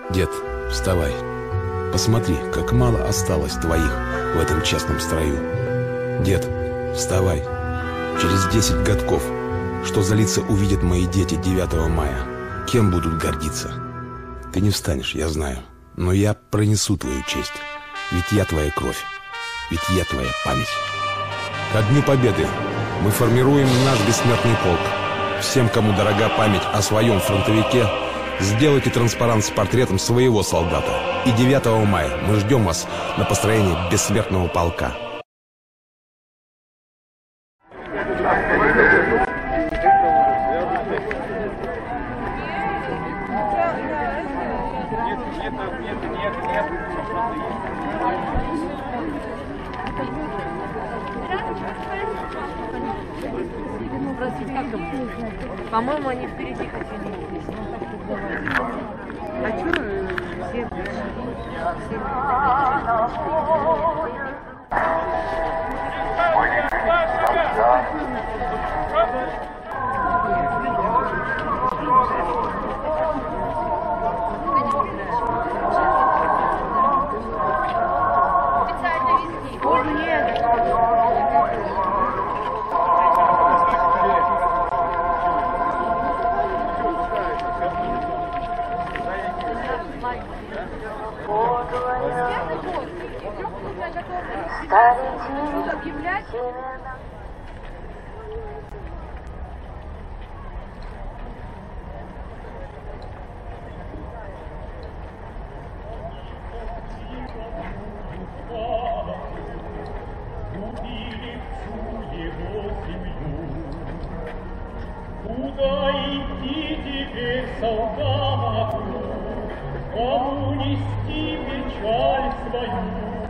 Дед, вставай. Посмотри, как мало осталось твоих в этом честном строю. Дед, вставай. Через 10 годков, что за лица увидят мои дети 9 мая? Кем будут гордиться? Ты не встанешь, я знаю, но я пронесу твою честь. Ведь я твоя кровь, ведь я твоя память. Ко Дню Победы мы формируем наш бессмертный полк. Всем, кому дорога память о своем фронтовике, сделайте транспарант с портретом своего солдата. И 9 мая мы ждем вас на построении бессмертного полка. По-моему, они впереди хотели. А что все? Куда идти теперь солдату, кому нести печаль свою?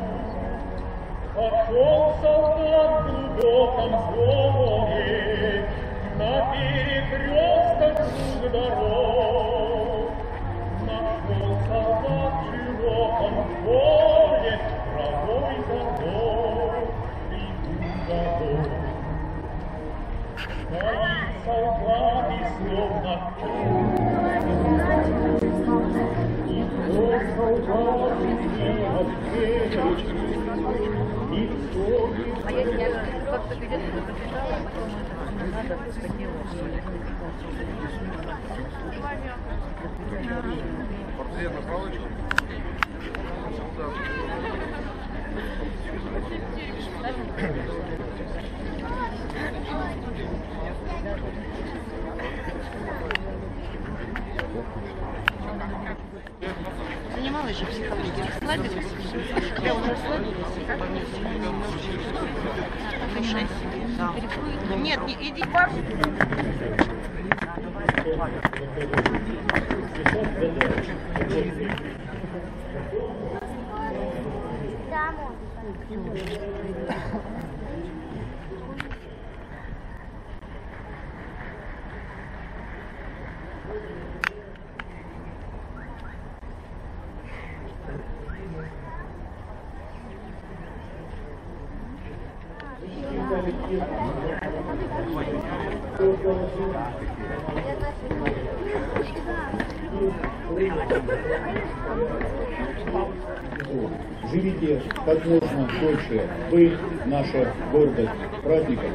Пошел солдат в глубоком зломе на перекрестках двух дорог. Нашел солдат в широком поле травой задор и годов. Стоит солдат и словно и кто солдат не ответит, никто не А я как-то где-то прочитала, потом это надо поделать. Портрет на палочку. Занималась же психологией. Расслабилась? Я уже расслабилась. Нет, иди. Живите как можно дольше. Вы наша гордость. Праздником!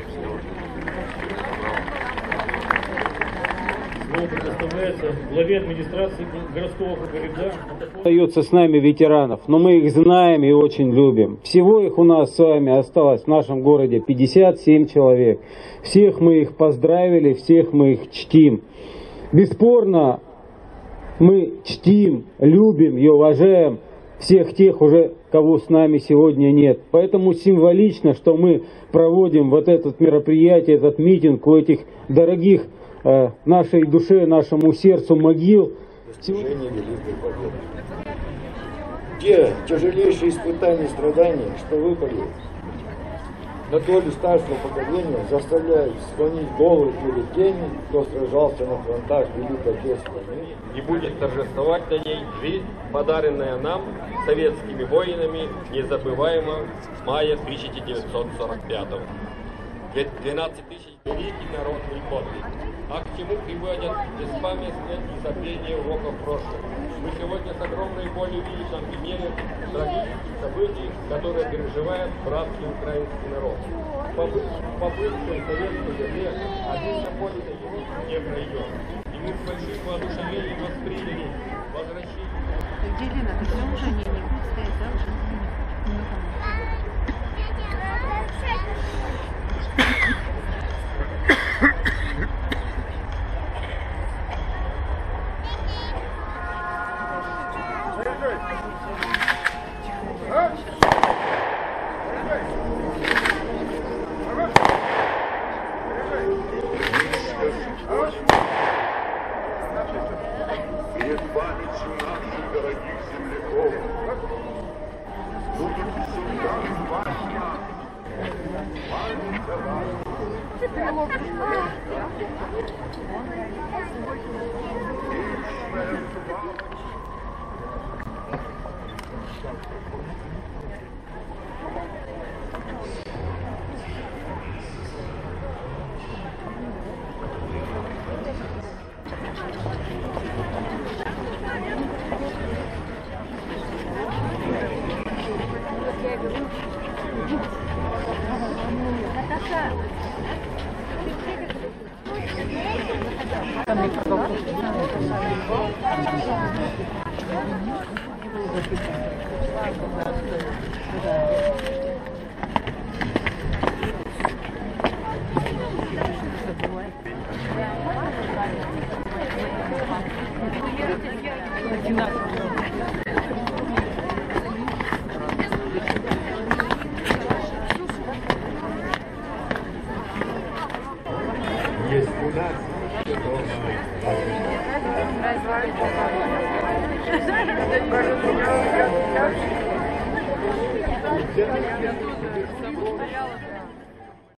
Слово предоставляется главе администрации городского округа. Остается с нами ветеранов, но мы их знаем и очень любим. Всего их у нас с вами осталось в нашем городе 57 человек. Всех мы их поздравили, всех мы их чтим. Бесспорно, мы чтим, любим и уважаем всех тех уже, кого с нами сегодня нет. Поэтому символично, что мы проводим вот это мероприятие, этот митинг у этих дорогих нашей душе, нашему сердцу могил. Достижение великой победы. Те тяжелейшие испытания и страдания, что выпали на долю старшего поколения, заставляют склонить голову перед теми, кто сражался на фронтах Великой Отечественной. И будет торжествовать на ней жизнь, подаренная нам советскими воинами незабываемого мая 1945-го. 12 тысяч великий народный подвиг. а к чему приводят беспамятство и забвение уроков прошлого. Мы сегодня с огромной болью видим на примере трагических событий, которые переживает братский украинский народ. По бывшей советской земле обильно поле не пройдет. И мы с большим воодушевлением восприняли возвращение. Где Лена? Это все уже не будет стоять, да, уже? Перед памятью наших дорогих земляков будут всегда звать нас. Память о вас. Вечная слава. Есть у нас Порядок.